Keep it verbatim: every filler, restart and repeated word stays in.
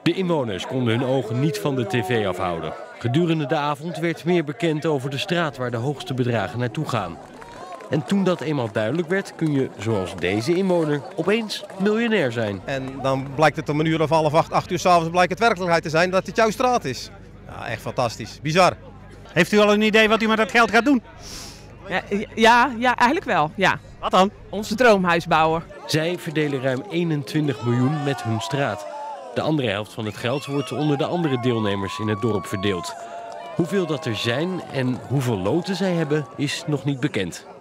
De inwoners konden hun ogen niet van de tv afhouden. Gedurende de avond werd meer bekend over de straat waar de hoogste bedragen naartoe gaan. En toen dat eenmaal duidelijk werd, kun je, zoals deze inwoner, opeens miljonair zijn. En dan blijkt het om een uur of half acht, acht uur s'avonds blijkt het werkelijkheid te zijn dat het jouw straat is. Ja, echt fantastisch. Bizar. Heeft u al een idee wat u met dat geld gaat doen? Ja, ja, ja, eigenlijk wel. Ja. Wat dan? Onze droomhuis bouwen. Zij verdelen ruim eenentwintig miljoen met hun straat. De andere helft van het geld wordt onder de andere deelnemers in het dorp verdeeld. Hoeveel dat er zijn en hoeveel loten zij hebben is nog niet bekend.